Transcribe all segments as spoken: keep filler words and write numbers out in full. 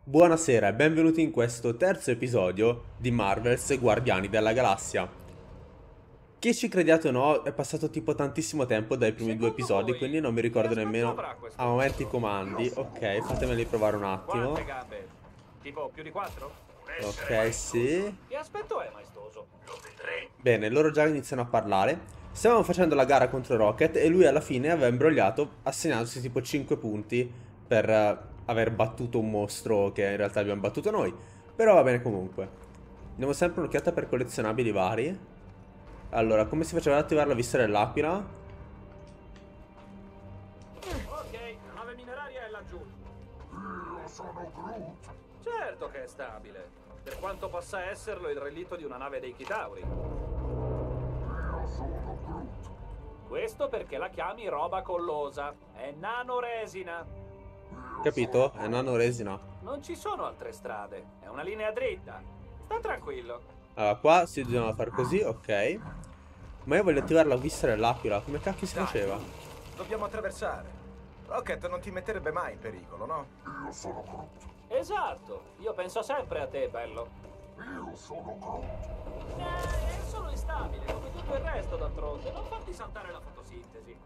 Buonasera e benvenuti in questo terzo episodio di Marvel's Guardiani della Galassia. Chi ci crediate o no, è passato tipo tantissimo tempo dai primi due Secondo episodi, quindi voi, non mi che ricordo aspetto nemmeno avrà questo a momenti i mostro? comandi. Ok, fatemeli provare un attimo. Quante gambe? Tipo più di quattro? Ok, sì. Che aspetto è maestoso? Bene, loro già iniziano a parlare. Stavamo facendo la gara contro Rocket e lui alla fine aveva imbrogliato assegnandosi tipo cinque punti per eh, aver battuto un mostro che in realtà abbiamo battuto noi. Però va bene comunque. Diamo sempre un'occhiata per collezionabili vari. Allora, come si faceva ad attivare la vista dell'aquila? Ok, la nave mineraria è laggiù. Io sono Groot. Certo che è stabile. Per quanto possa esserlo il relitto di una nave dei Chitauri. Io sono Groot. Questo perché la chiami roba collosa. È nanoresina. Capito? È nanoresina. Non ci sono altre strade. È una linea dritta. Sta tranquillo. Allora, qua si bisogna fare così, ok. Ma io voglio attivare la vista dell'aquila. Come cacchio si Dai, faceva? dobbiamo attraversare. Rocket non ti metterebbe mai in pericolo, no? Io sono Groot. Esatto, io penso sempre a te, bello. Io sono Groot. Eh, è solo instabile, come tutto il resto, d'altronde. Non farti saltare la fotosintesi.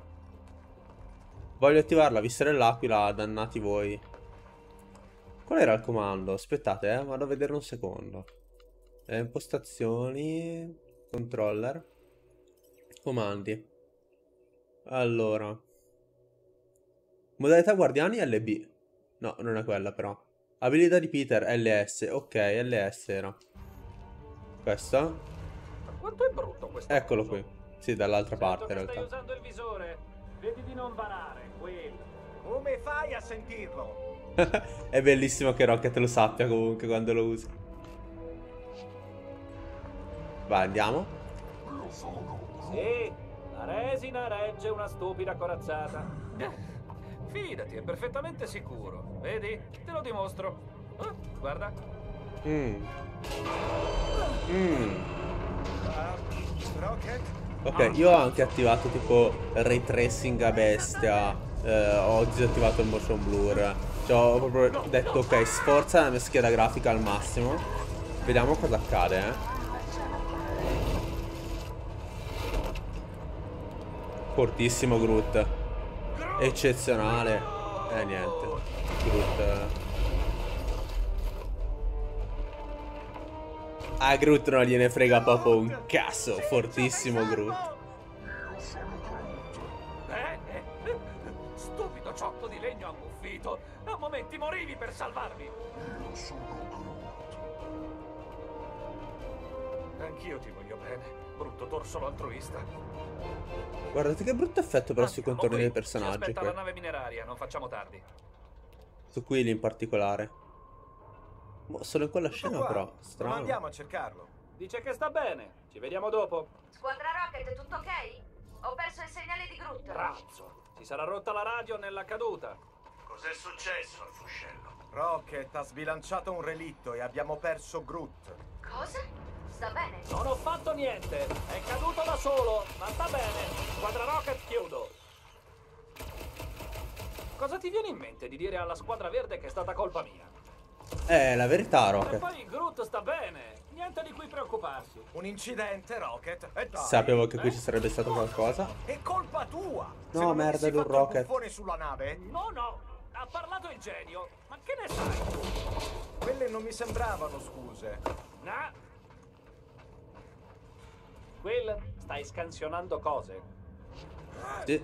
Voglio attivare la vista dell'aquila, dannati voi. Qual era il comando? Aspettate, eh, vado a vedere un secondo. Eh, impostazioni, controller, comandi. Allora, modalità guardiani L B. No, non è quella però. Abilità di Peter L S. Ok, L S era. Questa? Ma quanto è brutto questo Eccolo coso? qui. Sì, dall'altra Sento parte che in stai realtà. usando il visore. Vedi di non barare, Will. Come fai a sentirlo? È bellissimo che Rocket lo sappia comunque quando lo usi. Vai, andiamo. Io sono Sì, la resina regge una stupida corazzata. Eh, fidati, è perfettamente sicuro. Vedi? Te lo dimostro. Eh, guarda. Mm. Mm. Uh, Rocket? Ok, io ho anche attivato tipo ray tracing a bestia. eh, ho disattivato il motion blur. Cioè, ho proprio detto ok, sforza la mia scheda grafica al massimo. Vediamo cosa accade, eh. Fortissimo Groot. Eccezionale. Eh niente. Groot. eh. A Groot non gliene frega proprio un cazzo. Fortissimo Groot. Eh, eh, stupido ciotto di legno ammuffito. A momenti morivi per salvarmi. Io sono Groot. Anch'io ti voglio bene, brutto torsolo altruista. Guardate che brutto effetto però sui Andiamo, contorni qui. dei Ci personaggi aspetta qui. la nave mineraria, non facciamo tardi. Su Quill in particolare. Boh, sono in quella Tutto scena qua. però. Non Strano. andiamo a cercarlo. Dice che sta bene, ci vediamo dopo. Squadra Rocket, tutto ok? Ho perso il segnale di Groot. Razzo, si sarà rotta la radio nella caduta. Cos'è successo al fuscello? Rocket ha sbilanciato un relitto e abbiamo perso Groot. Cosa? Sta bene? Non ho fatto niente, è caduto da solo, ma sta bene. Squadra Rocket, chiudo. Cosa ti viene in mente di dire alla squadra verde che è stata colpa mia? Eh, la verità, E Rocket. poi Groot sta bene, niente di cui preoccuparsi. Un incidente, Rocket? E dai. Sapevo che qui eh? ci sarebbe stato qualcosa. È colpa tua! Se No, non merda, avessi di un fatto il Rocket. buffone sulla nave, No, no, ha parlato il genio, ma che ne sai? quelle non mi sembravano scuse. Nah. Quill, stai scansionando cose. Sì.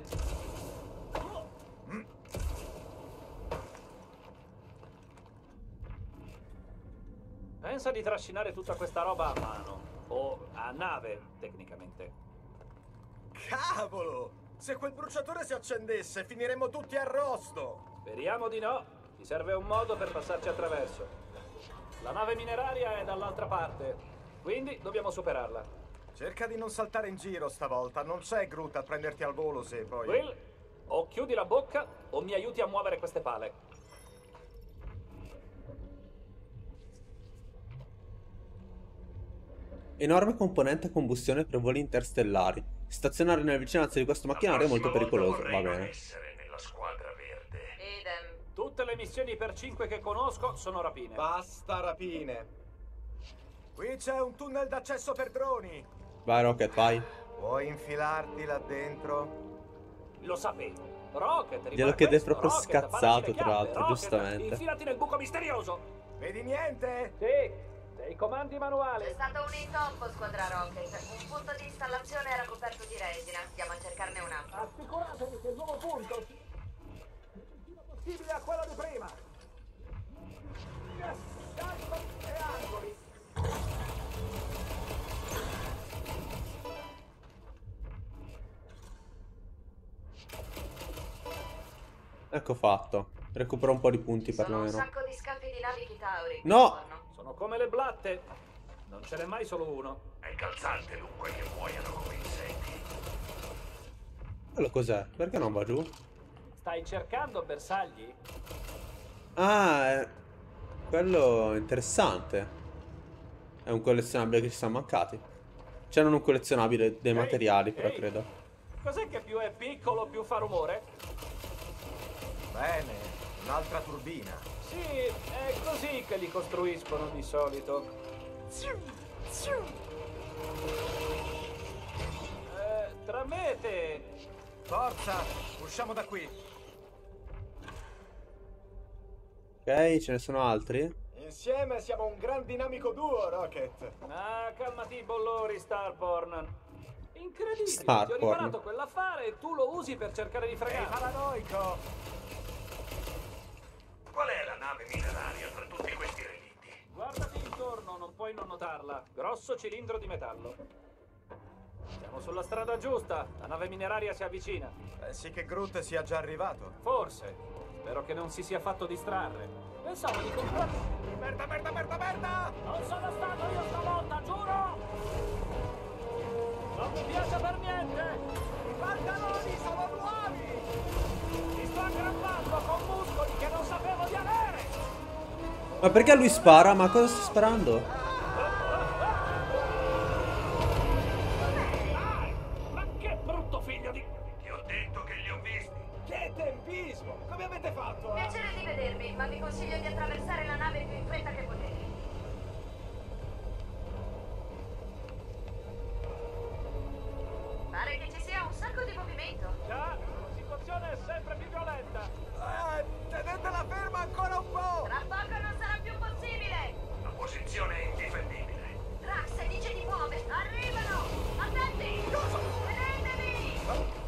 Pensa di trascinare tutta questa roba a mano. O a nave, tecnicamente. Cavolo! Se quel bruciatore si accendesse, finiremmo tutti arrosto! Speriamo di no. Ci serve un modo per passarci attraverso. La nave mineraria è dall'altra parte, quindi dobbiamo superarla. Cerca di non saltare in giro stavolta, non c'è Groot a prenderti al volo se poi... Quill, o chiudi la bocca o mi aiuti a muovere queste pale. Enorme componente a combustione per voli interstellari. Stazionare nelle vicinanze di questo macchinario è molto pericoloso. Va bene. Essere nella squadra verde. Idem. Tutte le le missioni per cinque che conosco sono rapine. Basta rapine. Qui c'è un tunnel d'accesso per droni. Vai Rocket, vai. Vuoi infilarti là dentro? Lo sapevo. Rocket, Glielo chiede proprio Rocket, scazzato, parati le tra chiappe, l'altro, Rocket, giustamente. Infilati nel buco misterioso. Vedi niente? Sì, dei comandi manuali. C'è stato un intoppo, squadra Rocket. Un punto di installazione era coperto di resina. Andiamo a cercarne un altro. Assicuratevi che il nuovo punto sia il più vicino possibile a quello di prima. Calcoli e angoli. Ecco fatto. Recupero un po' di punti Ci sono un perlomeno. sacco di scaffi di navi Chitauri. No! Sono come le blatte. Non ce n'è mai solo uno. È calzante dunque che muoiano come insetti. Quello cos'è? Perché non va giù? Stai cercando bersagli? Ah, è... quello è interessante. È un collezionabile che ci sono mancati. C'è non un collezionabile dei Ehi, materiali, però ehi. credo. Cos'è che più è piccolo più fa rumore? Bene, un'altra turbina. Sì, è così che li costruiscono di solito. Eh, tra me e te. Forza, usciamo da qui. Ok, ce ne sono altri? Insieme siamo un gran dinamico duo, Rocket. Ah, calmati i bollori, Starporn. Incredibile, Starporn. ti ho riparato quell'affare e tu lo usi per cercare di Ehi, fregare. paranoico. Qual è la nave mineraria tra tutti questi relitti? Guardati intorno, non puoi non notarla. Grosso cilindro di metallo. Siamo sulla strada giusta, la nave mineraria si avvicina. Pensi che Groot sia già arrivato? Forse. Spero che non si sia fatto distrarre. Pensavo di comprare... Merda, merda, merda, merda! Non sono stato io stavolta, giuro! Non mi piace per niente! I pantaloni sono nuovi! Mi sto aggrappando con muscoli che non sapevo di avere! Ma perché lui spara? Ma cosa sta sparando? Ma che brutto figlio di... Ti ho detto che li ho visti. Che tempismo! Come avete fatto? Piacere di vedervi, ma vi consiglio di attraversare la nave più in fretta che potete. Pare che ci sia un sacco di movimento. Già, la situazione è sempre più violenta. Eh, tenetela ferma ancora un po'! Tra poco non sarà più possibile. La posizione è indifendibile. Drax dice di muoversi. Arrivano! Attenti! Tenetevi!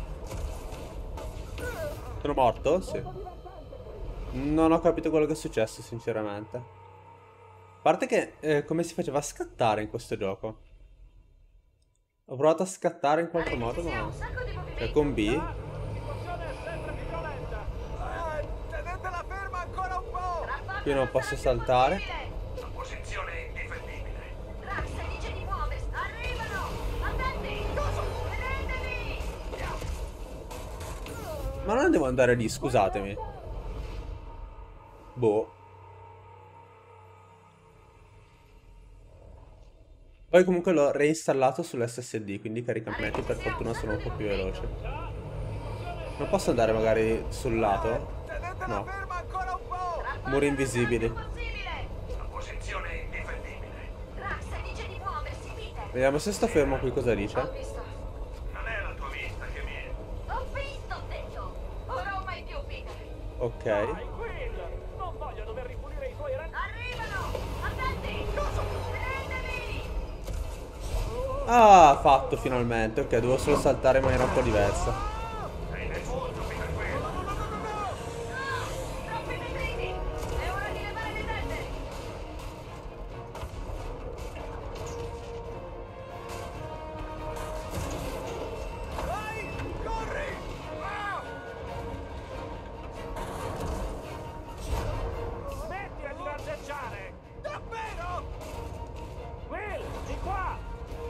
Sono morto? Sì. Non ho capito quello che è successo, sinceramente. A parte che, eh, come si faceva a scattare in questo gioco? Ho provato a scattare in qualche Pare che modo, ci sia ma... un sacco di movimento. Cioè, con B? Già, la situazione è sempre più violenta. Eh, tenetela ferma ancora un po'! Tra poco Qui non sarà posso più saltare. possibile. La posizione è indifendibile. Drax dice di muoversi. Arrivano! Attenti! Tenetevi! Ma non devo andare lì, scusatemi. Boh. Poi comunque l'ho reinstallato sull'S S D, quindi i caricamenti per fortuna sono un po' più veloci. Non posso andare magari sul lato? Tenetela No. ferma ancora un po'! Tra poco Muri non invisibili. sarà più possibile. La posizione è indifendibile. Drax dice di muoversi, Peter. Vediamo se sto fermo qui cosa Ho dice. visto. Non è la tua vista che mi... Ho visto, ho detto. Ora o mai più, Peter. Ok. Dai, Quill! Non voglio dover ripulire i tuoi re... Arrivano! Attenti! Tenetevi! Ah, fatto finalmente. Ok, devo solo saltare in maniera un po' diversa. Sei nel mondo, Peter Quill. No! Troppi detriti! È ora di levare le tende! Vai! Corri! Ah! Smettila di lampeggiare! Davvero? Will, di qua!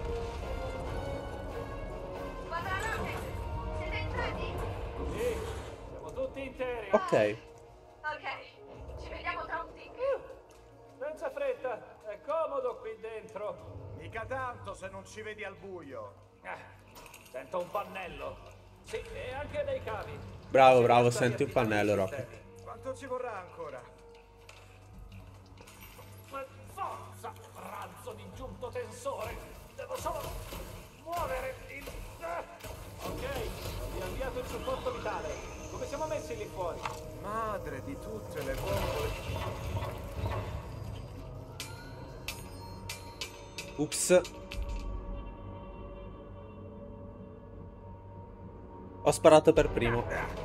Squadra Rocket! Siete entrati? Sì, siamo tutti interi. Ok. Ok, ci vediamo tra un tic. Senza fretta, è comodo qui dentro. Mica tanto se non ci vedi al buio. Ah, sento un pannello. Sì, e anche dei cavi. Bravo, Si bravo, tratta di senti un attivare pannello, i Rocket. sistemi. Quanto Quanto ci vorrà ancora? Forza, razzo di giunto tensore! Devo solo muovere il... Ok, vi ho inviato il supporto vitale. Come siamo messi lì fuori? Madre di tutte le bombole. Ups. Ho sparato per primo.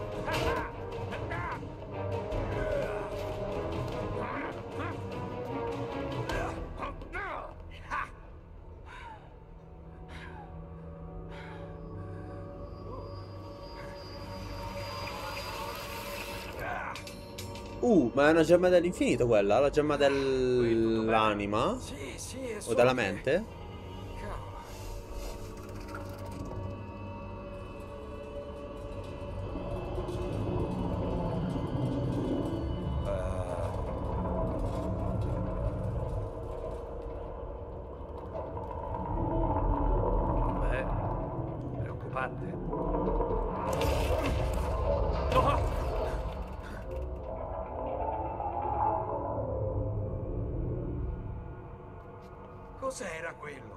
Uh, ma è una gemma dell'infinito quella? La gemma dell'anima? Sì, sì, è O della mente? Cavolo. Beh, preoccupante. No! Cos'era quello?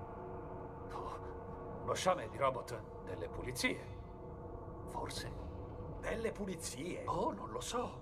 Oh, lo sciame di robot delle pulizie. Forse. Delle pulizie? Oh, non lo so.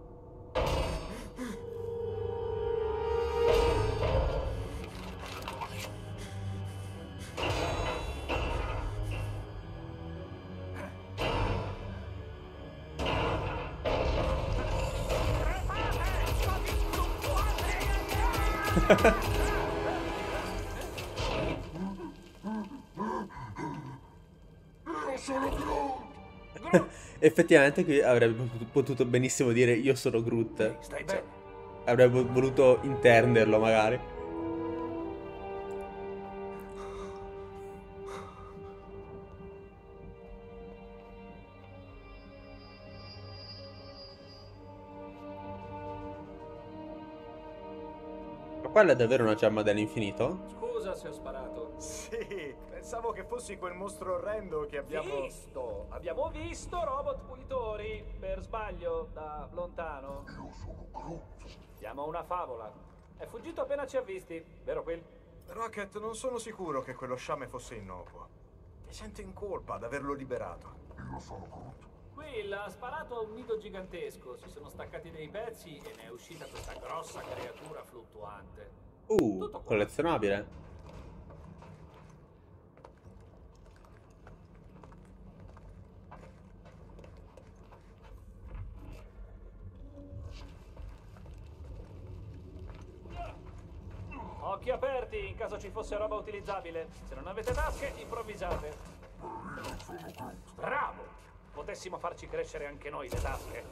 Effettivamente qui avrebbe potuto benissimo dire io sono Groot. Stai bene? Avrebbe voluto intenderlo magari. Ma quella è davvero una gemma dell'infinito? Scusa se ho sparato. Sì, pensavo che fossi quel mostro orrendo che abbiamo... Visto! Abbiamo visto robot pulitori, per sbaglio, da lontano. Io sono Groot. Siamo una favola. È fuggito appena ci ha visti, vero Quill? Rocket, non sono sicuro che quello sciame fosse innocuo. Mi sento in colpa ad averlo liberato. Io sono Groot. Quill ha sparato a un nido gigantesco, si sono staccati dei pezzi e ne è uscita questa grossa creatura fluttuante. Uh, Tutto qua. collezionabile. Occhi aperti in caso ci fosse roba utilizzabile. Se non avete tasche, improvvisate. Bravo! Potessimo farci crescere anche noi le tasche.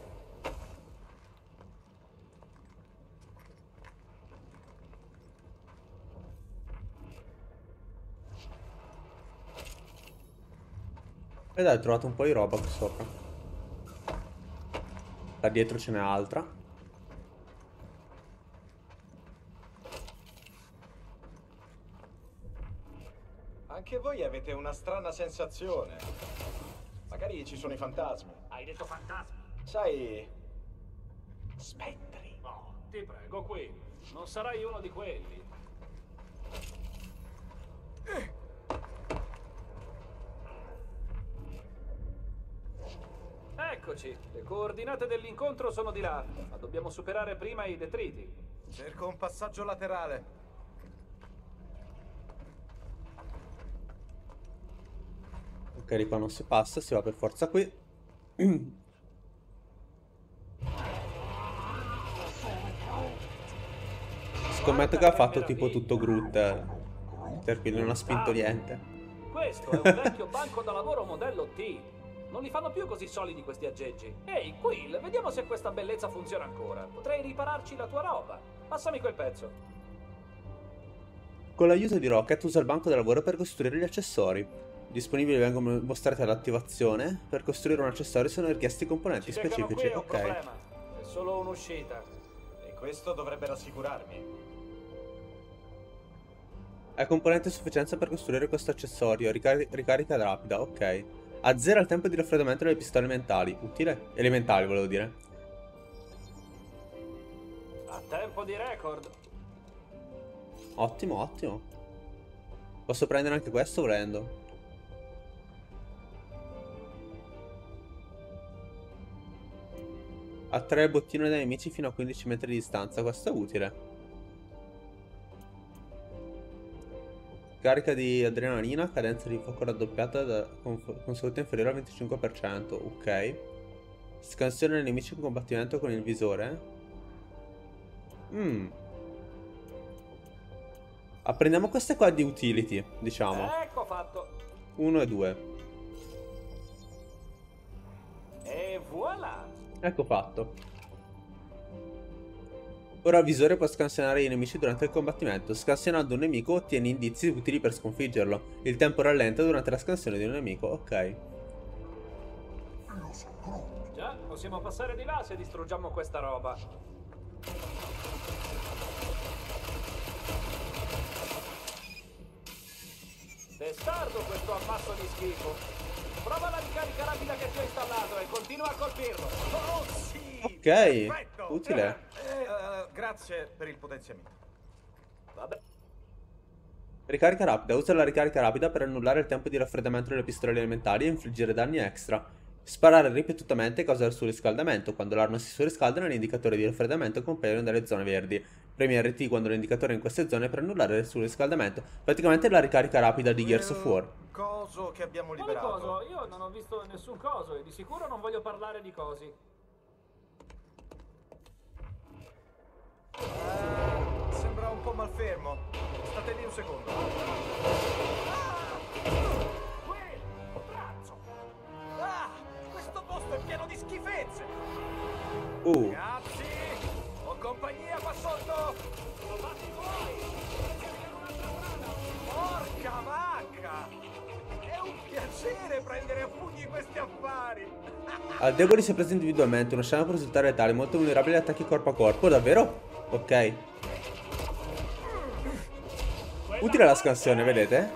E dai, ho trovato un po' di roba qui sopra. Da dietro ce n'è altra. Anche voi avete una strana sensazione. Magari ci sono i fantasmi. Hai detto fantasmi? Sai... spettri. No, ti prego, Quill. Non sarai uno di quelli. Eccoci, le coordinate dell'incontro sono di là, ma dobbiamo superare prima i detriti. Cerco un passaggio laterale. Ok, di qua non si passa, si va per forza qui. Scommetto che ha fatto tipo tutto Groot, eh, per cui non ha spinto niente. Questo è un vecchio banco da lavoro modello T. Non li fanno più così solidi questi aggeggi. Ehi, Quill, vediamo se questa bellezza funziona ancora. Potrei ripararci la tua roba. Passami quel pezzo. Con l'aiuto di Rocket usa il banco da lavoro per costruire gli accessori. Disponibili vengono mostrati all'attivazione. Per costruire un accessorio sono richiesti componenti Ci beccano specifici. qui, è un Ok. problema. È solo un'uscita. E questo dovrebbe rassicurarmi. Hai componenti a sufficienza per costruire questo accessorio. Ricari- ricarica rapida, ok. Azzera il tempo di raffreddamento delle pistole elementali. Utile? Elementali, volevo dire. A tempo di record. Ottimo, ottimo. Posso prendere anche questo volendo. Attrae il bottino dai nemici fino a quindici metri di distanza. Questo è utile. Carica di adrenalina, cadenza di fuoco raddoppiata da, con, con salute inferiore al venticinque per cento. Ok. Scansione dei nemici in combattimento con il visore. Mmm. Apprendiamo queste qua di utility, diciamo. Ecco fatto. Uno e due. E voilà. Ecco fatto. Ora il visore può scansionare i nemici durante il combattimento. Scansionando un nemico ottieni indizi utili per sconfiggerlo. Il tempo rallenta durante la scansione di un nemico. Ok. Già, possiamo passare di là se distruggiamo questa roba. Testardo questo ammasso di schifo. Prova la ricarica rapida che ti ho installato e continua a colpirlo. Oh sì! Ok, Perfetto. utile. Eh, eh, grazie per il potenziamento. Vabbè. Ricarica rapida. Usa la ricarica rapida per annullare il tempo di raffreddamento delle pistole elementari e infliggere danni extra. Sparare ripetutamente causa il surriscaldamento. Quando l'arma si surriscalda, nell'indicatore di raffreddamento compaiono delle zone verdi. Premi R T quando l'indicatore è in queste zone per annullare il surriscaldamento. Praticamente la ricarica rapida di Gears of War. Coso che abbiamo Quale liberato. coso? Io non ho visto nessun coso e di sicuro non voglio parlare di cosi. Eh, sembra un po' malfermo. State lì un secondo. Ah, questo posto è pieno di schifezze. Uh, Ragazzi, ho compagnia qua sotto. Porca vacca! È un piacere prendere a pugni questi affari. al deboli se preso individualmente, uno sciame può risultare letale, molto vulnerabile agli attacchi corpo a corpo. Davvero? Ok. Utile la scansione, vedete?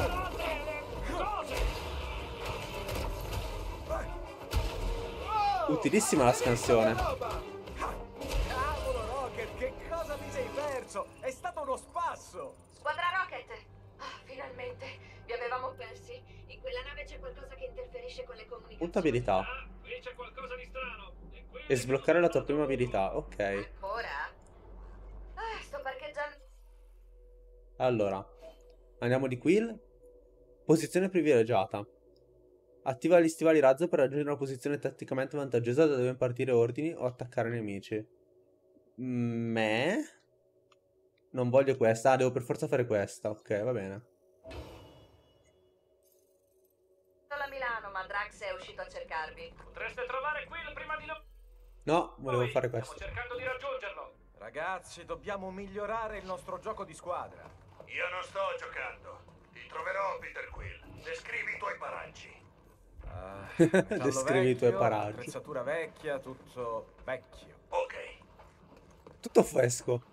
Utilissima la scansione. Cavolo Rocket, che cosa mi sei perso? È stato uno spasso. Squadra Rocket! Ah, finalmente! Vi avevamo persi. In quella nave c'è qualcosa che interferisce con le comunicazioni. Punta abilità. Ah, qui c'è qualcosa di strano. E, qui E sbloccare la tua prima abilità. Ok. Ancora? Ah, sto parcheggiando. Allora, andiamo di Quill. Posizione privilegiata. Attiva gli stivali razzo per raggiungere una posizione tatticamente vantaggiosa da dove impartire ordini o attaccare nemici. Me? Non voglio questa. Ah, devo per forza fare questa. Ok, va bene. Sono a Milano, ma Drax è uscito a cercarvi. potreste trovare Quill prima di noi. No, volevo fare Stiamo questo. cercando di raggiungerlo. Ragazzi, dobbiamo migliorare il nostro gioco di squadra. Io non sto giocando. Ti troverò, Peter Quill. Descrivi i tuoi paraggi. Ah, metallo Descrivi i tuoi vecchio, paraggi. attrezzatura vecchia, tutto vecchio. Ok. Tutto fresco.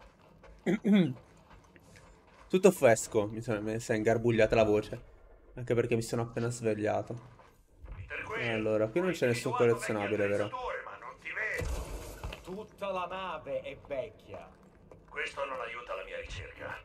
Tutto fresco. Mi sono messa ingarbugliata la voce. Anche perché mi sono appena svegliato. Peter Quill. Allora, qui non c'è nessun collezionabile, vero? Ma non ti vedo. Tutta la nave è vecchia. Questo non aiuta la mia ricerca.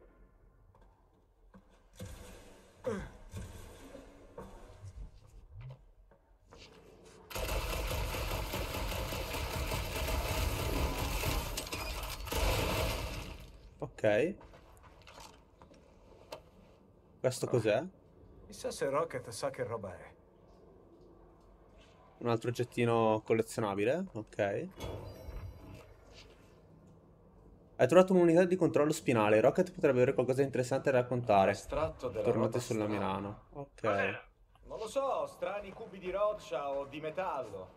Ok. Questo cos'è? Chissà se Rocket sa che roba è. Un altro oggettino collezionabile. Ok. Hai trovato un'unità di controllo spinale. Rocket potrebbe avere qualcosa di interessante da raccontare. Estratto della Tornate roba sulla strana. Milano. Ok. Cos'era? Non lo so, strani cubi di roccia o di metallo.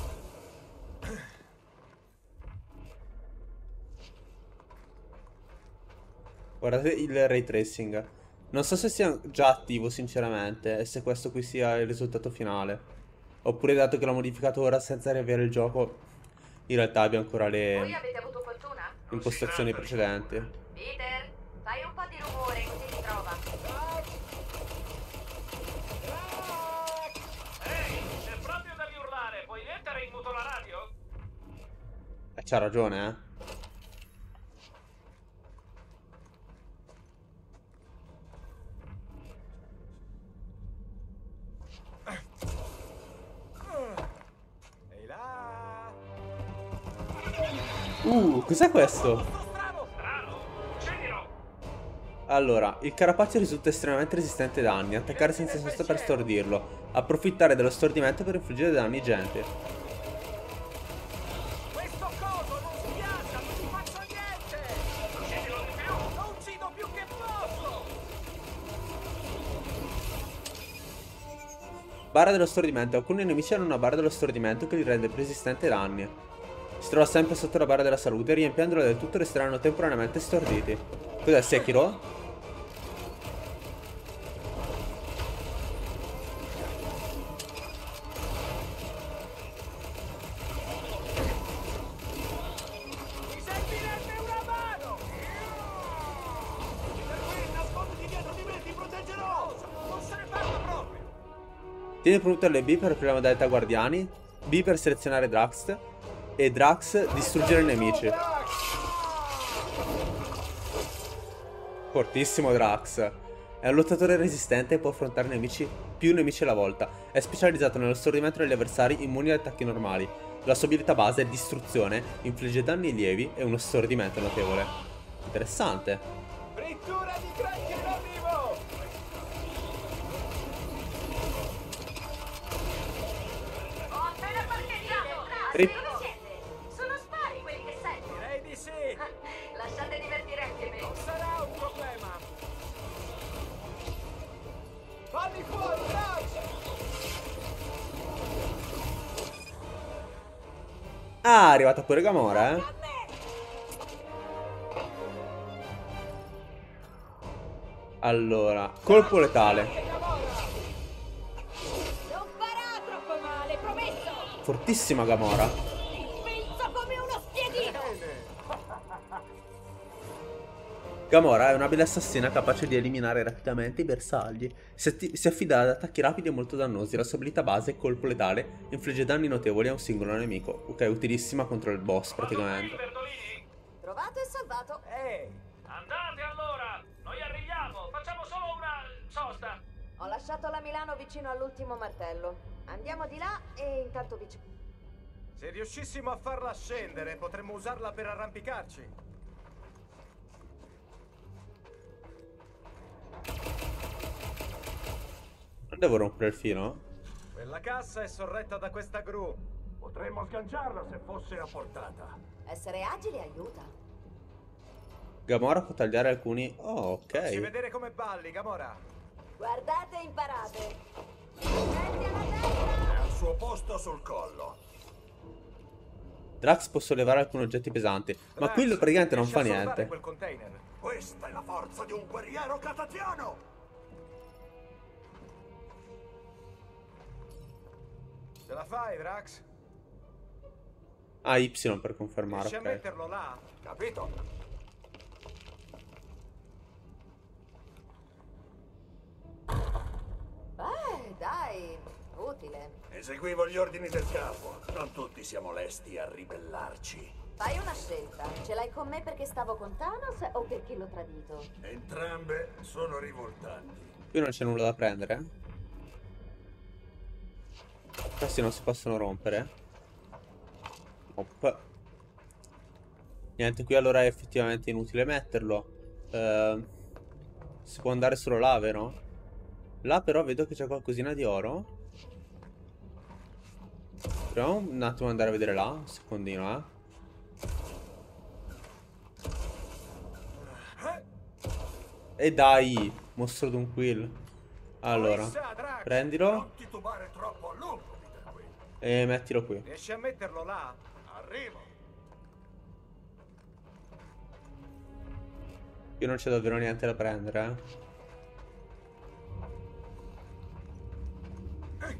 Guardate il ray tracing. Non so se sia già attivo sinceramente e se questo qui sia il risultato finale. Oppure dato che l'ho modificato ora senza riavere il gioco, in realtà abbia ancora Voi le avete avuto fortuna? impostazioni precedenti. Peter, fai un po' di rumore così ti trova. Ehi, c'è proprio da riurlare. Puoi mettere in muto la radio? Eh, c'ha ragione, eh. Uh, cos'è questo? Bravo! Bravo! Uccidilo! Allora, il carapaccio risulta estremamente resistente ai danni. Attaccare senza sosta per stordirlo. Approfittare dello stordimento per infliggere danni ingenti. Questo coso non spiazza, non ci faccio niente! Uccidilo di più! Lo uccido più che posso! Barra dello stordimento. Alcuni nemici hanno una barra dello stordimento che li rende più resistenti ai danni. Si trova sempre sotto la barra della salute, riempiandola del tutto resteranno temporaneamente storditi. Cos'è, Sekiro? Mi servirebbe una mano! Per qui, nasconditi dietro di me, ti proteggerò! Non se ne parla proprio! Tieni premuto L B per aprire la modalità guardiani, B per selezionare Drax e Drax distruggere i nemici. Fortissimo Drax. È un lottatore resistente e può affrontare nemici, più nemici alla volta. È specializzato nello stordimento degli avversari immuni ad attacchi normali. La sua abilità base è distruzione, infligge danni lievi e uno stordimento notevole. Interessante. Frittura di granchio in arrivo! Ho appena parcheggiato! Rip. Dove siete? Sono spari quelli che sento! Direi di sì! Lasciate divertire anche me! Non sarà un problema! Falli fuori, Drax! Ah, è arrivata pure Gamora, eh. Allora, colpo letale. Non farà troppo male, promesso! Fortissima Gamora. Penso come uno spiedino! Gamora è un'abile assassina capace di eliminare rapidamente i bersagli. Si, atti- si affida ad attacchi rapidi e molto dannosi. La sua abilità base è colpo letale, infligge danni notevoli a un singolo nemico. Ok, utilissima contro il boss praticamente. Verdolini? Trovato e salvato! Ehi! Andate allora! Noi arriviamo! Facciamo solo una sosta! Ho lasciato la Milano vicino all'ultimo martello. Andiamo di là e intanto vicino. Se riuscissimo a farla scendere, potremmo usarla per arrampicarci. Non devo rompere il filo? Quella cassa è sorretta da questa gru. Potremmo sganciarla se fosse a portata. Essere agili aiuta. Gamora può tagliare alcuni... Oh, Facci ok. vedere come balli, Gamora. Guardate e imparate. Metti alla destra! È al suo posto sul collo. Drax può sollevare alcuni oggetti pesanti, ma Drax, Quill praticamente non riesci fa a soldare niente. quel container. Questa è la forza di un guerriero catatiano! Ce la fai, Drax? Ah, Y per confermare, Riesci a ok. metterlo là? Capito? Eh, dai, utile. Eseguivo gli ordini del capo. Non tutti siamo lesti a ribellarci. Fai una scelta. Ce l'hai con me perché stavo con Thanos o perché l'ho tradito? Entrambe sono rivoltanti. Qui non c'è nulla da prendere. eh. Questi non si possono rompere. Op. Niente, qui allora è effettivamente inutile metterlo. Eh, si può andare solo là, vero? Là però vedo che c'è qualcosina di oro. Proviamo un attimo ad andare a vedere là. Un secondino, eh. E dai, mostro d'un Quill. Allora, Chissà, Drax. prendilo Non titubare troppo a lungo, Peter Quill. e mettilo qui. Riesci a metterlo là? Arrivo. Qui non c'è davvero niente da prendere, eh.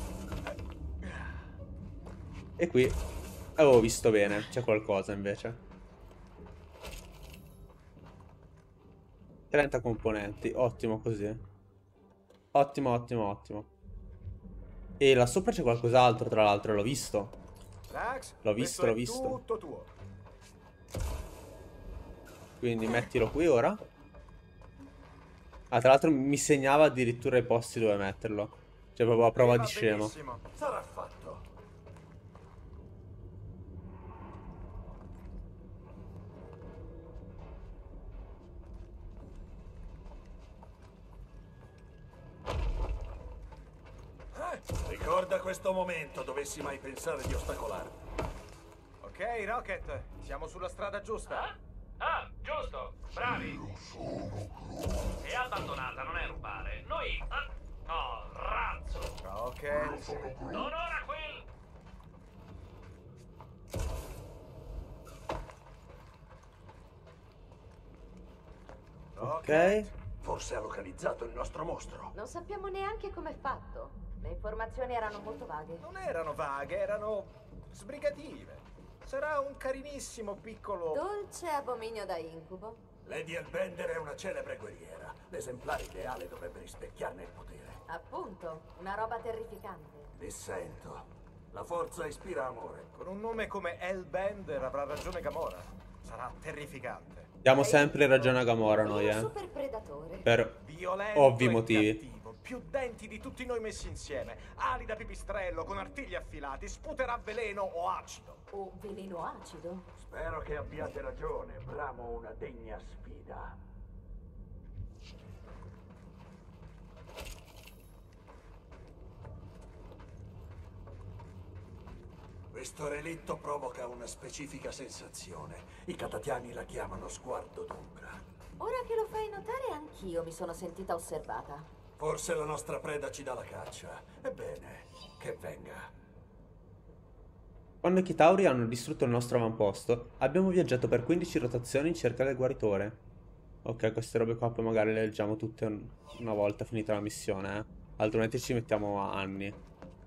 E qui avevo visto bene, c'è qualcosa invece. trenta componenti, ottimo così. Ottimo, ottimo, ottimo. E là sopra c'è qualcos'altro, tra l'altro, l'ho visto. Drax, L'ho visto, questo l'ho è visto. tutto tuo. Quindi mettilo qui ora. Ah, tra l'altro mi segnava addirittura i posti dove metterlo. Cioè proprio a prova Va di scemo. benissimo. Sarà fatto. Ricorda questo momento, dovessi mai pensare di ostacolarmi. Ok, Rocket, siamo sulla strada giusta. Ah? Ah, giusto, bravi. È abbandonata, non è rubare. Noi... Ah, no, razzo. Rocket. Non ora, Quill. Ok. Forse ha localizzato il nostro mostro. Non sappiamo neanche com'è fatto. Le informazioni erano molto vaghe. Non erano vaghe, erano sbrigative. Sarà un carinissimo piccolo... Dolce abominio da incubo. Lady Hellbender è una celebre guerriera. L'esemplare ideale dovrebbe rispecchiarne il potere. Appunto, una roba terrificante. Dissento. La forza ispira amore. Con un nome come Hellbender avrà ragione Gamora. Sarà terrificante. Diamo sempre ragione a Gamora noi, Un eh. super predatore. Per Violento ovvi e motivi. cattivo, più denti di tutti noi messi insieme, ali da pipistrello con artigli affilati, sputerà veleno o acido. O veleno acido. Spero che abbiate ragione. Bramo una degna sfida. Questo relitto provoca una specifica sensazione. I catatiani la chiamano sguardo d'ombra. Ora che lo fai notare, anch'io mi sono sentita osservata. Forse la nostra preda ci dà la caccia. Ebbene, che venga. Quando i Chitauri hanno distrutto il nostro avamposto, abbiamo viaggiato per quindici rotazioni in cerca del guaritore. Ok, queste robe qua poi magari le leggiamo tutte un- una volta finita la missione, eh. Altrimenti ci mettiamo anni.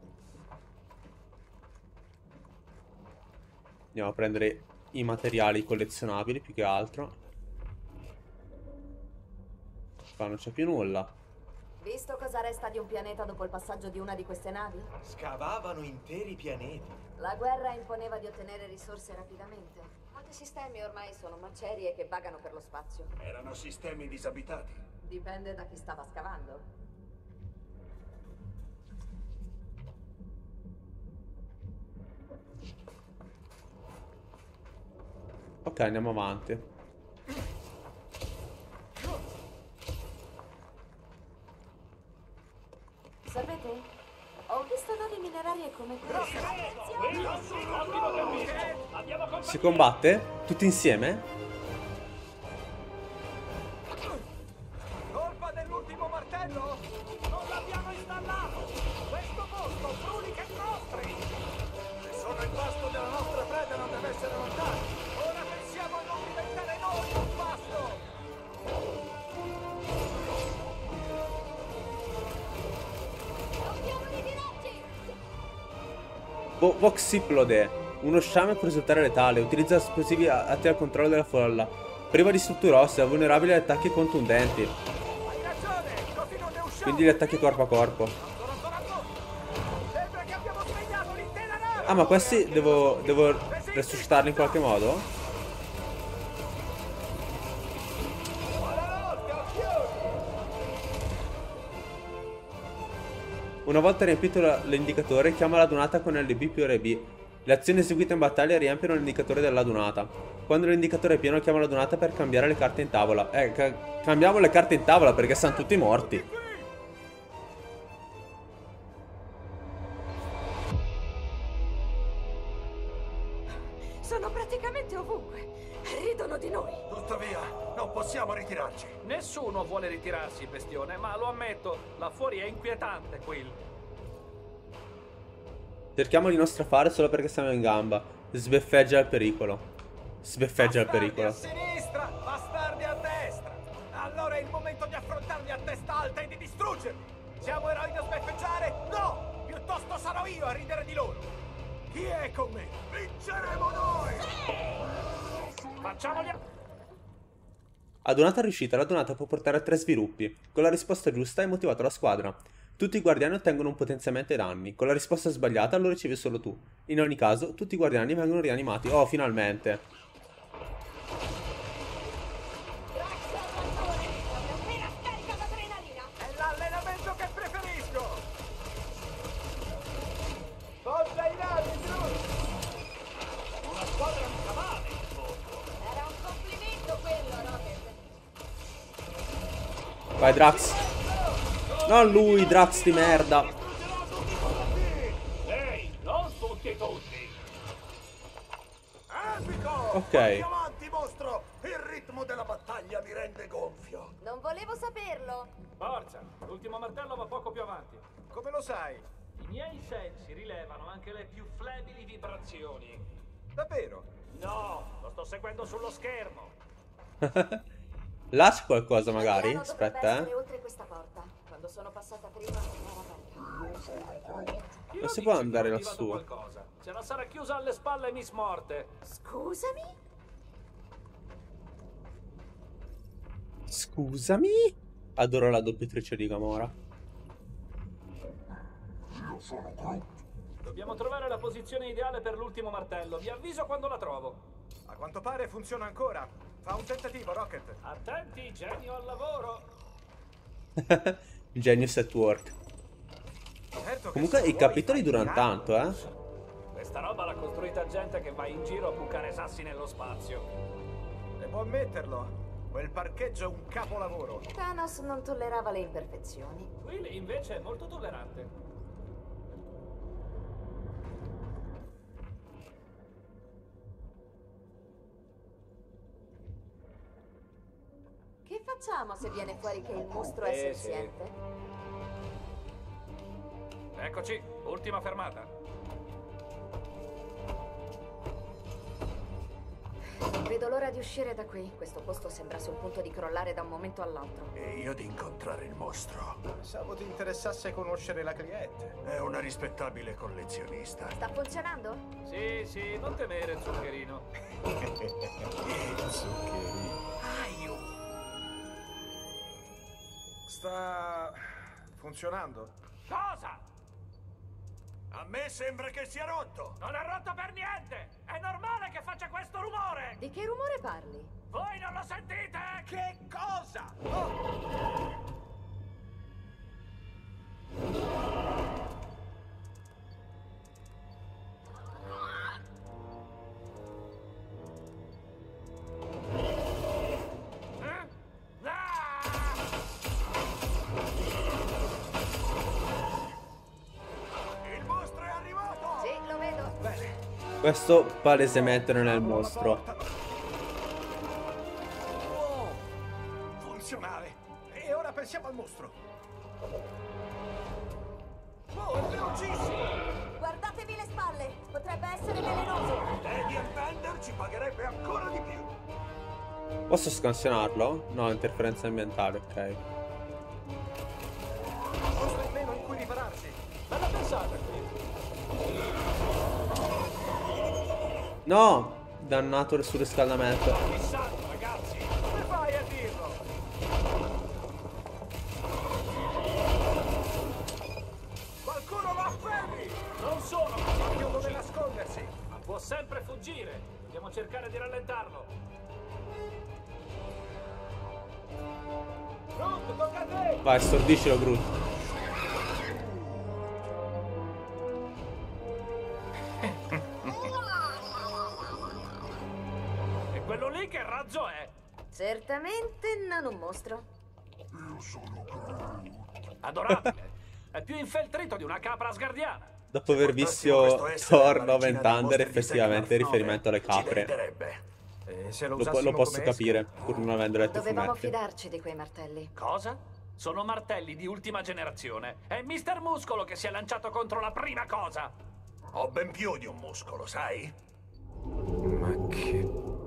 Andiamo a prendere i materiali collezionabili più che altro. Qua non c'è più nulla. Visto cosa resta di un pianeta dopo il passaggio di una di queste navi? Scavavano interi pianeti. La guerra imponeva di ottenere risorse rapidamente. Molti sistemi ormai sono macerie che vagano per lo spazio. Erano sistemi disabitati. Dipende da chi stava scavando. Ok, andiamo avanti. Sapete? Ho visto navi minerarie come queste. Si combatte? Tutti insieme? Colpa dell'ultimo martello? Non l'abbiamo installato! Questo posto brulica i nostri! Se sono il pasto della nostra preda non deve essere lontano! Ora pensiamo a non diventare noi un pasto! Vo Voxiplode. Uno sciame può risultare letale. Utilizza esplosivi atti al controllo della folla. Priva di strutture ossea, vulnerabile agli attacchi contundenti. Hai ragione! Così non ne usciamo! Quindi gli attacchi corpo a corpo. Sembra che abbiamo svegliato l'intera nave! Ah, ma questi devo, devo resuscitarli in qualche modo? Una volta riempito l'indicatore, chiama la dunata con L B più R B. Le azioni eseguite in battaglia riempiono l'indicatore della dunata. Quando l'indicatore è pieno, chiama la dunata per cambiare le carte in tavola. Eh, ca cambiamo le carte in tavola perché sono tutti morti. Sono praticamente ovunque. Ridono di noi. Tuttavia, non possiamo ritirarci. Nessuno vuole ritirarsi, bestione, ma lo ammetto, là fuori è inquietante, Quill. Cerchiamo di non strafare solo perché siamo in gamba. Sbeffeggia il pericolo. Sbeffeggia il Bastardi pericolo. a sinistra, bastardi a destra! Allora è il momento di affrontarli a testa alta e di distruggerli! Siamo eroi da sbeffeggiare? No! Piuttosto sarò io a ridere di loro! Chi è con me? Vinceremo noi! Facciamoli a... A donata riuscita, la donata può portare a tre sviluppi. Con la risposta giusta hai motivato la squadra. Tutti i guardiani ottengono un potenziamento ai danni. Con la risposta sbagliata lo ricevi solo tu. In ogni caso, tutti i guardiani vengono rianimati. Oh, finalmente. È l'allenamento che preferisco! Forza i navi, Una squadra di cavalli, in fondo. Era un complimento quello, Rocket. Vai, Drax. Non lui, Drax di merda. Ok. Avanti, mostro! Il ritmo della battaglia mi rende gonfio. Non volevo saperlo. Forza, l'ultimo martello va poco più avanti. Come lo sai? I miei sensi rilevano anche le più flebili vibrazioni. Davvero? No, lo sto seguendo sullo schermo. Là c'è qualcosa magari? Il piano dovrebbe Aspetta, essere eh. oltre questa porta. Quando sono passata prima era aperta. Chi Non lo si dice può che ho andare attivato lassù? qualcosa? Ce la sarà chiusa alle spalle Miss Morte. Scusami? Scusami? Adoro la doppiatrice di Gamora. Io sono Groot. Dobbiamo trovare la posizione ideale per l'ultimo martello. Vi avviso quando la trovo. A quanto pare funziona ancora. Fa un tentativo, Rocket. Attenti, genio al lavoro. Genius at work. Certo che Comunque se i vuoi capitoli fai durano tirare. tanto, eh. Questa roba l'ha costruita gente che va in giro a bucare sassi nello spazio. Devo ammetterlo. Quel parcheggio è un capolavoro. Thanos non tollerava le imperfezioni. Willy invece è molto tollerante. Che facciamo se viene fuori che il mostro è Eh, sì. senziente? Eccoci, ultima fermata. Non vedo l'ora di uscire da qui. Questo posto sembra sul punto di crollare da un momento all'altro. E io di incontrare il mostro. Pensavo ti interessasse conoscere la cliente. È una rispettabile collezionista. Sta funzionando? Sì, sì, non temere, zuccherino. Aiu! Sta funzionando. Cosa? A me sembra che sia rotto. Non è rotto per niente! È normale che faccia questo rumore! Di che rumore parli? Voi non lo sentite? Che cosa? Oh! Eh? Ah! Il mostro è arrivato! Sì, lo vedo. Bene. Questo palesemente non è il mostro. Oh, funzionale. E ora pensiamo al mostro. Oh, è velocissimo! Guardatevi le spalle. Potrebbe essere velenoso. Lady Bender ci pagherebbe ancora di più. Posso scansionarlo? No, interferenza ambientale, ok. Posto in meno in cui ripararsi. Bella pensata qui. No! Dannato il surriscaldamento. Fissato, ragazzi! Come fai a dirlo? Qualcuno lo afferri! Non sono Io dove nascondersi? ma può sempre fuggire. Dobbiamo cercare di rallentarlo. Groot, tocca a te! Vai, stordiscilo, Groot. E quello lì che razzo è? Certamente non un mostro. Io sono Groot. Adorabile. È più infeltrito di una capra asgardiana. Dopo aver visto Thor Love and Thunder, effettivamente riferimento alle capre. E se lo Lo, po- usassimo lo posso come capire, esca? pur non avendo letto i Dovevamo fumetti. fidarci di quei martelli. Cosa? Sono martelli di ultima generazione. È mister Muscolo che si è lanciato contro la prima cosa. Ho ben più di un muscolo, sai? Ma che...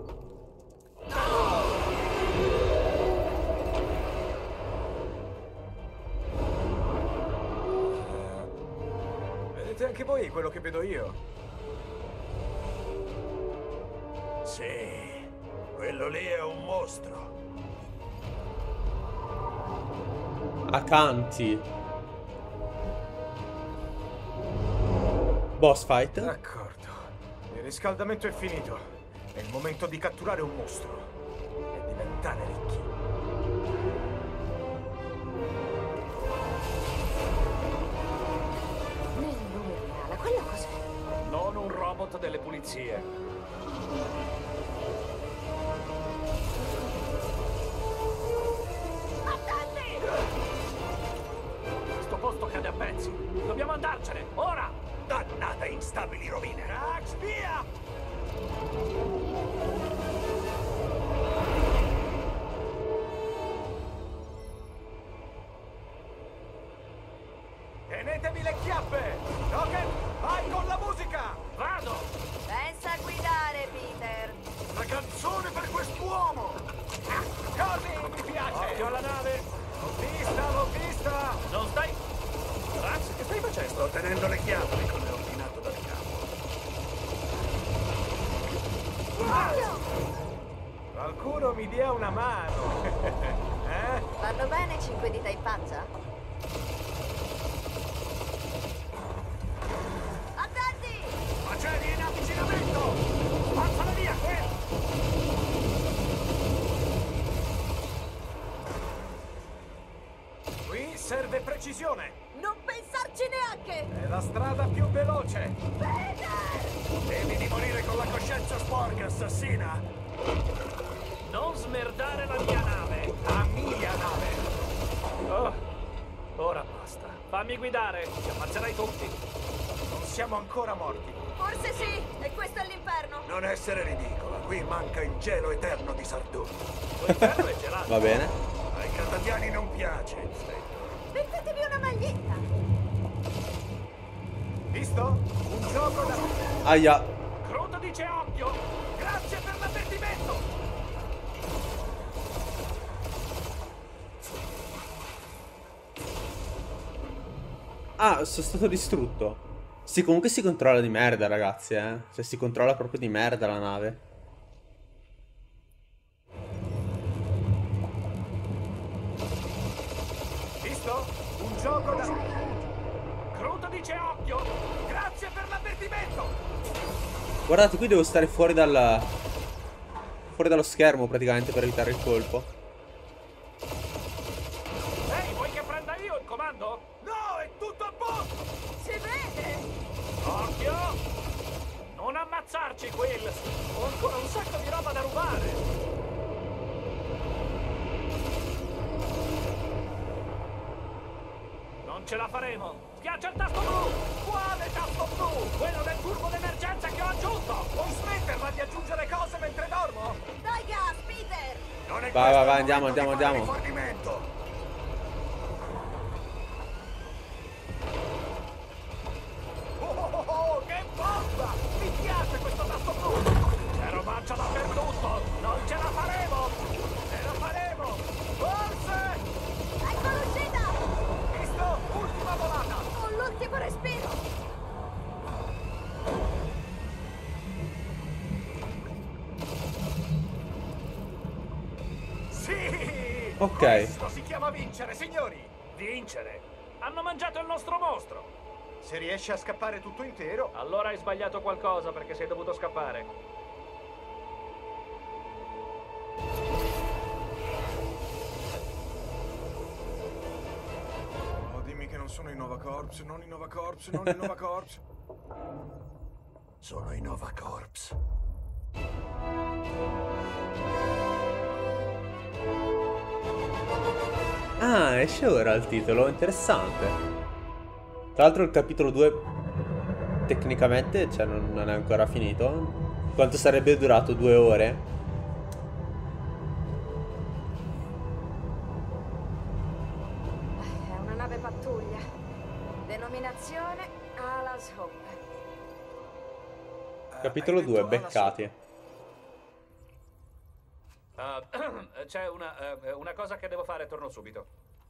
Vedete anche voi quello che vedo io? Sì, quello lì è un mostro. Acanti. Boss fight. D'accordo. Il riscaldamento è finito. È il momento di catturare un mostro e diventare ricchi. Nel nome di Ala, quello cos'è? Non un robot delle pulizie. Questo posto cade a pezzi. Dobbiamo andarcene, ora! Dannata instabili rovine. Max, via! le chiappe! Rocket, vai con la musica! Vado! Pensa a guidare, Peter. La canzone per quest'uomo! Così mi piace! Occhio alla nave! L'ho vista, l'ho vista! Non stai... Drax, che stai facendo? Sto tenendo le chiappe come ordinato dal capo. Qualcuno mi dia una mano! eh? Vanno bene cinque dita in faccia? Attenti! Macerie in avvicinamento! Spazzala via, quello! Qui serve precisione! Non pensarci neanche! È la strada più veloce! Peter! Devi di morire con la coscienza sporca, assassina! Non smerdare la mia nave! La mia nave! Oh, ora basta. Fammi guidare, ci ammazzerai tutti. Non siamo ancora morti! Forse sì, e questo è l'inferno! Non essere ridicola, qui manca il gelo eterno di Sardù. L'inferno è gelato. Va bene. Ai catatiani non piace il freddo. Mettetevi una maglietta! Visto? Un gioco da... Aia. Groot dice occhio! Grazie per l'avvertimento! Ah, sono stato distrutto. Sì, comunque si controlla di merda, ragazzi, eh. Cioè, si controlla proprio di merda la nave. Visto? Un gioco da... Groot dice occhio! Grazie per l'avvertimento! Guardate, qui devo stare fuori dal... fuori dallo schermo, praticamente, per evitare il colpo. Ehi, vuoi che prenda io il comando? No, è tutto a posto! Si vede! Occhio! Non ammazzarci, Quill! Ho ancora un sacco di roba da rubare! Non ce la faremo! Schiaccia il tasto blu! Quale tasto blu? Quello del turbo d'emergenza che ho aggiunto! Puoi smetterla di aggiungere cose mentre dormo? Dai gas, Peter! Non è Vai, questo vai, il vai, andiamo, momento di andiamo, fare andiamo. rifornimento. Oh, oh, oh, che bomba! Mi piace questo tasto blu! C'è robaccia dappertutto! Non ce la faremo! Ce la faremo! Forse! Ecco l'uscita! Visto? Ultima volata! Con l'ultimo respiro! Sì! Ok. Questo si chiama vincere, signori! Vincere! Hanno mangiato il nostro mostro! Se riesci a scappare tutto intero... Allora hai sbagliato qualcosa perché sei dovuto scappare. Oh, dimmi che non sono i Nova Corps, non i Nova Corps, non i Nova Corps. Sono i Nova Corps. Ah, esce ora il titolo, interessante. Tra l'altro il capitolo due tecnicamente, cioè, non, non è ancora finito. Quanto sarebbe durato? Due ore? È una nave pattuglia. Denominazione Alas Hope. Capitolo hai due, detto beccati. Uh, c'è una, uh, una cosa che devo fare, torno subito.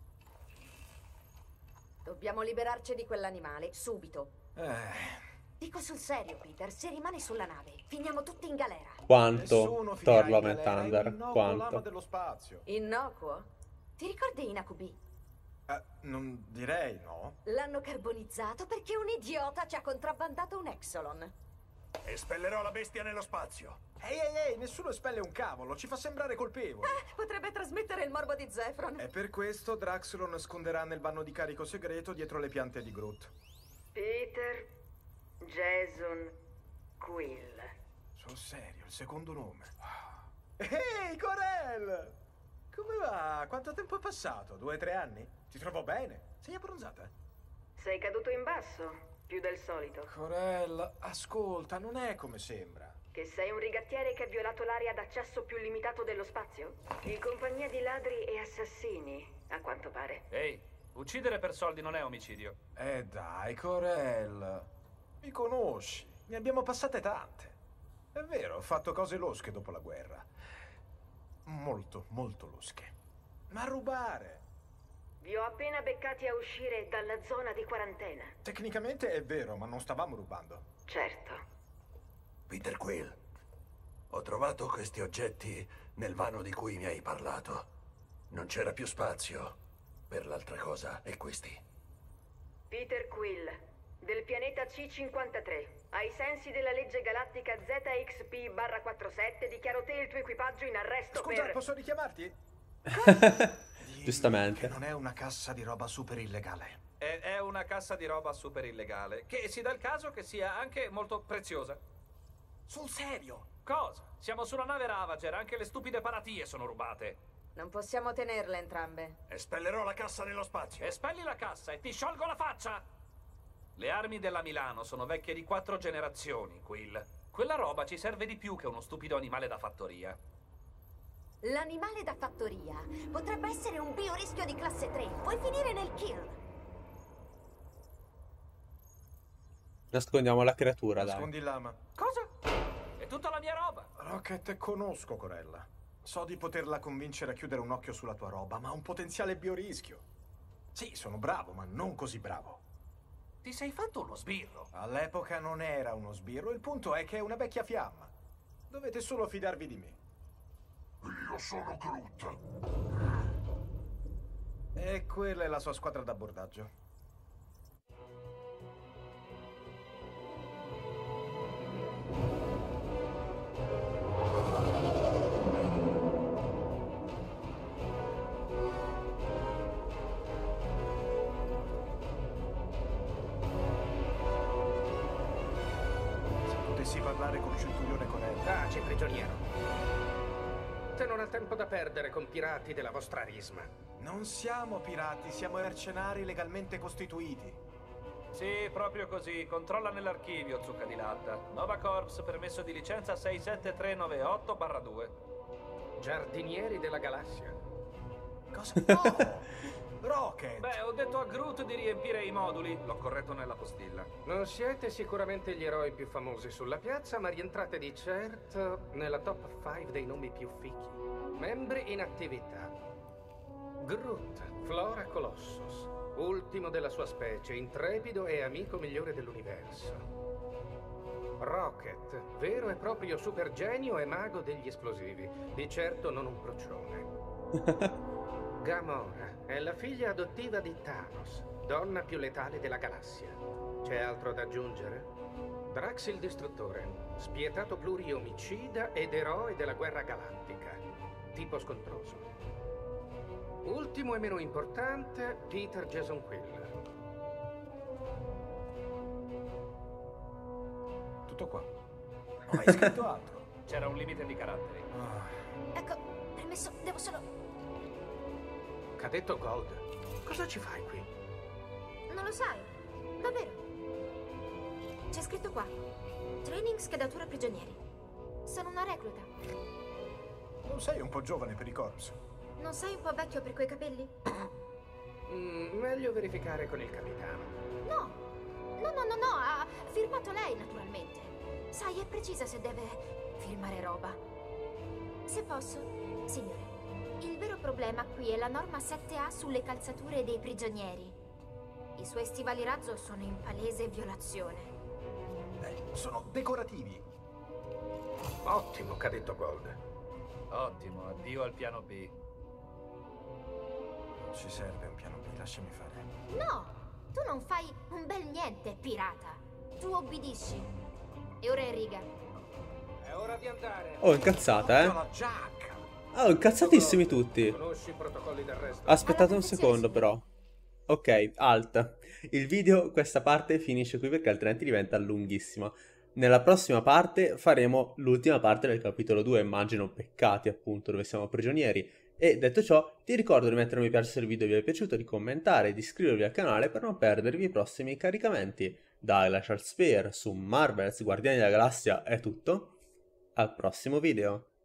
Dobbiamo liberarci di quell'animale, subito. Eh, Dico sul serio, Peter, se rimani sulla nave, finiamo tutti in galera. Quanto? nessuno finirà Thor in Love and galera, è Thunder. l'innocuo lama Quanto? dello spazio. Innocuo? Ti ricordi Inakubi? Eh, non direi, no? L'hanno carbonizzato perché un idiota ci ha contrabbandato un Exolon. Espellerò la bestia nello spazio. Ehi, ehi, ehi, nessuno espelle un cavolo, ci fa sembrare colpevoli. Ah, potrebbe trasmettere il morbo di Zefron. E per questo Drax lo nasconderà nel vano di carico segreto dietro le piante di Groot. Peter Jason Quill. Sul serio, il secondo nome. Ehi, Corel! Come va? Quanto tempo è passato? Due o tre anni? Ti trovo bene. Sei abbronzata? Sei caduto in basso? Più del solito. Corel, ascolta, non è come sembra. Che sei un rigattiere che ha violato l'area d'accesso più limitato dello spazio? In compagnia di ladri e assassini, a quanto pare. Ehi, Uccidere per soldi non è omicidio. Eh dai, Corel. Mi conosci. Ne abbiamo passate tante. È vero, ho fatto cose losche dopo la guerra. Molto, molto losche. Ma rubare? Vi ho appena beccati a uscire dalla zona di quarantena. Tecnicamente è vero, ma non stavamo rubando. Certo. Peter Quill, ho trovato questi oggetti nel vano di cui mi hai parlato. Non c'era più spazio per l'altra cosa, e questi? Peter Quill, del pianeta C cinquantatré. Ai sensi della legge galattica Z X P quarantasette, dichiaro te e il tuo equipaggio in arresto. Scusa, per... posso richiamarti? Giustamente. Che non è una cassa di roba super illegale. È, è una cassa di roba super illegale, che si dà il caso che sia anche molto preziosa. Sul serio? Cosa? Siamo su una nave Ravager, anche le stupide paratie sono rubate. Non possiamo tenerle entrambe. Espellerò la cassa nello spazio. Espelli la cassa e ti sciolgo la faccia! Le armi della Milano sono vecchie di quattro generazioni, Quill. Quella roba ci serve di più che uno stupido animale da fattoria. L'animale da fattoria potrebbe essere un biorischio di classe tre. Puoi finire nel kill. Nascondiamo la creatura, dai. Nascondi il lama. Cosa? È tutta la mia roba! Rocket, conosco Corella. So di poterla convincere a chiudere un occhio sulla tua roba, ma ha un potenziale biorischio. Sì, sono bravo, ma non così bravo. Ti sei fatto uno sbirro. All'epoca non era uno sbirro, il punto è che è una vecchia fiamma. Dovete solo fidarvi di me. Io sono Groot. E quella è la sua squadra d'abbordaggio. Se potessi parlare con Centurione Corella. Taci, prigioniero. Te non ha tempo da perdere con pirati della vostra risma. Non siamo pirati, siamo mercenari legalmente costituiti. Sì, proprio così. Controlla nell'archivio, zucca di latta. Nova Corps, permesso di licenza sei sette tre nove otto barra due. Giardinieri della galassia. Cosa? Oh! Rocket! Beh, ho detto a Groot di riempire i moduli. L'ho corretto nella postilla. Non siete sicuramente gli eroi più famosi sulla piazza, ma rientrate di certo nella top cinque dei nomi più fichi. Membri in attività. Groot, Flora Colossus, ultimo della sua specie, intrepido e amico migliore dell'universo. Rocket, vero e proprio super genio e mago degli esplosivi, di certo non un procione. Gamora è la figlia adottiva di Thanos, donna più letale della galassia. C'è altro da aggiungere? Drax il Distruttore, spietato pluriomicida ed eroe della guerra galattica, tipo scontroso. Ultimo e meno importante, Peter Jason Quill. Tutto qua. Non hai scritto altro. C'era un limite di caratteri. Ah. Ecco, permesso, devo solo... Cadetto Gold, cosa ci fai qui? Non lo sai? Davvero? C'è scritto qua. Training schedatura prigionieri. Sono una recluta. Non sei un po' giovane per i Corps? Non sei un po' vecchio per quei capelli? Mm, meglio verificare con il capitano. No. No, no, no, no. Ha firmato lei, naturalmente. Sai, è precisa se deve firmare roba. Se posso, signore. Il vero problema qui è la norma sette A sulle calzature dei prigionieri. I suoi stivali razzo sono in palese violazione. Beh, sono decorativi. Ottimo, cadetto Gold. Ottimo, addio al piano B. Non ci serve un piano B, lasciami fare. No! Tu non fai un bel niente, pirata. Tu obbedisci. E ora in riga. È ora di andare. Oh, incazzata, eh? La giacca! Oh, incazzatissimi tutti. Conosci i protocolli d'arresto? Aspettate un secondo, però. Ok, alt. Il video, questa parte, finisce qui perché altrimenti diventa lunghissima. Nella prossima parte faremo l'ultima parte del capitolo due, immagino Peccati, appunto, dove siamo prigionieri. E detto ciò, ti ricordo di mettere un mi piace se il video vi è piaciuto, di commentare e di iscrivervi al canale per non perdervi i prossimi caricamenti. Da Glacial Sphere su Marvel's Guardiani della Galassia è tutto. Al prossimo video.